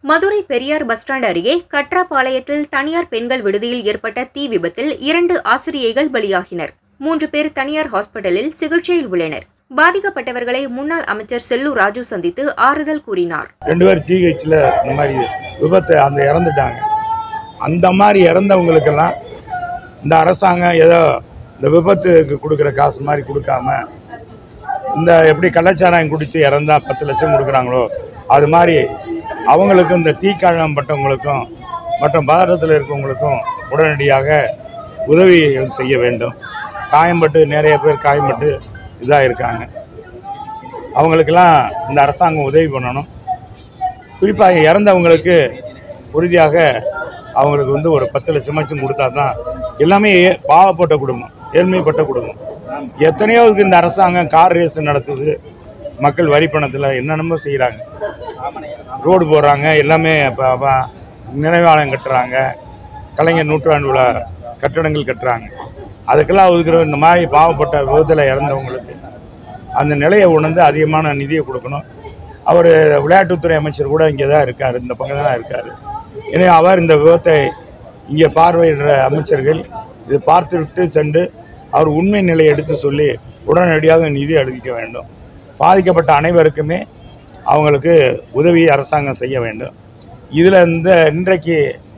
Madurai Periyar bus stand அருகே கட்ராபாளையத்தில் தனியார் பெண்கள் விடுதியில் ஏற்பட்ட தீ விபத்தில் 2 ஆசிரியைகள் பலியாகினர். 3 பேர் தனியார் ஹாஸ்பிட்டலில் சிகிச்சையில் உள்ளனர். பாதிக்கப்பட்டவர்களை முன்னாள் அமைச்சர் செல்லூர் ராஜு சந்தித்து ஆறுதல் கூறினார். 2 பேர் ஜிஹெச்ல இந்த மாதிரி விபத்து இறந்துட்டாங்க. அந்த மாதிரி இறந்தவங்களுக்கெல்லாம் இந்த அரசாங்கம் ஏதோ இந்த விபத்துக்கு கொடுக்குற காசு மாதிரி கொடுக்காம, இந்த எப்படி கள்ளச்சாராயம் குடித்து இறந்தா 10 லட்சம் கொடுக்குறாங்களோ அது மாதிரி அவங்களுக்கும் இந்த தீக்காயம் பட்டவங்களுக்கும் மற்றும் பதட்டத்தில் இருக்கவங்களுக்கும் உடனடியாக உதவி செய்ய வேண்டும். காயம்பட்டு நிறைய பேர் காயம்பட்டு இதாக இருக்காங்க. அவங்களுக்கெல்லாம் இந்த அரசாங்கம் உதவி பண்ணணும். குறிப்பாக இறந்தவங்களுக்கு உறுதியாக அவங்களுக்கு ஒரு 10 லட்சமாச்சும் கொடுத்தா தான். எல்லாமே பாவப்பட்ட குடும்பம், ஏழ்மைப்பட்ட குடும்பம். எத்தனையோ இந்த அரசாங்கம் கார் ரேஸ் நடத்துது, மக்கள் வரி பணத்தில் என்னென்னமோ செய்கிறாங்க. ரோடு போடுறாங்க, எல்லாமே நினைவாலயம் கட்டுறாங்க, கலைஞர் நூற்றாண்டு விழா கட்டடங்கள் கட்டுறாங்க. அதுக்கெல்லாம் ஒதுக்குற இந்த மாதிரி பாவப்பட்ட விபத்தில் இறந்தவங்களுக்கு அந்த நிலையை உணர்ந்து அதிகமான நிதியை கொடுக்கணும். அவர் விளையாட்டுத்துறை அமைச்சர் கூட இங்கே தான் இருக்கார், இந்த பக்கம் தான் இருக்கார். எனவே அவர் இந்த விபத்தை இங்கே பார்வையிடுற அமைச்சர்கள் இது பார்த்துவிட்டு சென்று அவர் உண்மை நிலையை எடுத்து சொல்லி உடனடியாக நிதி அறிவிக்க வேண்டும். பாதிக்கப்பட்ட அனைவருக்குமே அவங்களுக்கு உதவி அரசாங்கம் செய்ய வேண்டும். இதில் இன்றைக்கு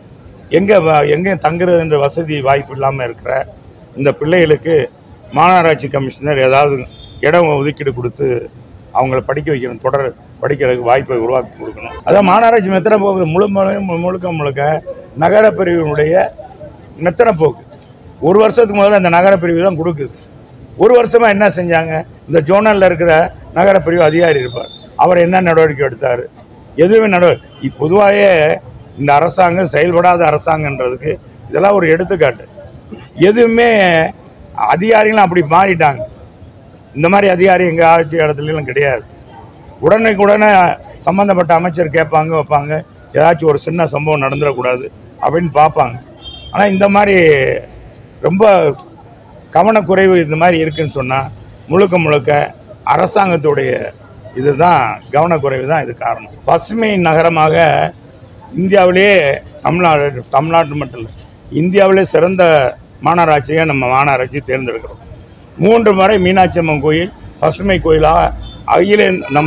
எங்கே தங்குறதுன்ற வசதி வாய்ப்பு இல்லாமல் இருக்கிற இந்த பிள்ளைகளுக்கு மாநகராட்சி கமிஷனர் ஏதாவது இடம் ஒதுக்கீடு கொடுத்து அவங்கள படிக்க வைக்கணும், தொடர் படிக்கிறதுக்கு வாய்ப்பை உருவாக்கி கொடுக்கணும். அதான் மாநகராட்சி மெத்தனை போக்கு முழுக்க நகரப்பிரிவினுடைய மெத்தனை போக்கு. 1 வருஷத்துக்கு முதல்ல அந்த நகரப்பிரிவு தான் கொடுக்குது. 1 வருஷமாக என்ன செஞ்சாங்க? இந்த ஜோனலில் இருக்கிற நகரப்பிரிவு அதிகாரி இருப்பார், அவர் என்ன நடவடிக்கை எடுத்தார்? எதுவுமே பொதுவாகவே இந்த அரசாங்கம் செயல்படாத அரசாங்கன்றதுக்கு இதெல்லாம் ஒரு எடுத்துக்காட்டு. எதுவுமே அதிகாரிகளும் அப்படி மாறிட்டாங்க. இந்த மாதிரி அதிகாரி எங்கள் ஆட்சி இடத்துலாம் கிடையாது. உடனே சம்மந்தப்பட்ட அமைச்சர் கேட்பாங்க, வைப்பாங்க, ஏதாச்சும் ஒரு சின்ன சம்பவம் நடந்துடக்கூடாது அப்படின்னு பார்ப்பாங்க. ஆனால் இந்த மாதிரி ரொம்ப கவனக்குறைவு இந்த மாதிரி இருக்குதுன்னு சொன்னால் முழுக்க அரசாங்கத்துடைய இதுதான் கவனக்குறைவு தான் இது காரணம். பசுமை நகரமாக இந்தியாவிலேயே தமிழ்நாட்டு மட்டும் இல்லை, இந்தியாவிலே சிறந்த மாநகராட்சியை நம்ம மாநகராட்சி தேர்ந்தெடுக்கிறோம். 3 முறை மீனாட்சி அம்மன் கோயில் பசுமை கோயிலாக அகில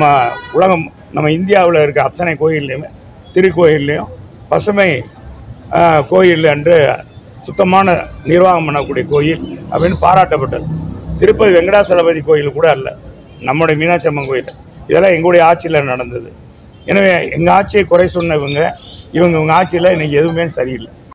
நம்ம இந்தியாவில் இருக்க அத்தனை கோயில்லையுமே திருக்கோயில்லையும் பசுமை கோயில் என்று சுத்தமான நிர்வாகம் பண்ணக்கூடிய கோயில் அப்படின்னு பாராட்டப்பட்டது. திருப்பதி வெங்கடாசலபதி கோயில் கூட அல்ல, நம்முடைய மீனாட்சி அம்மன் கோயில். இதெல்லாம் எங்களுடைய ஆட்சியில் நடந்தது. எனவே எங்கள் ஆட்சியை குறை சொன்ன இவங்க ஆட்சியில் இன்றைக்கி எதுவுமே சரியில்லை.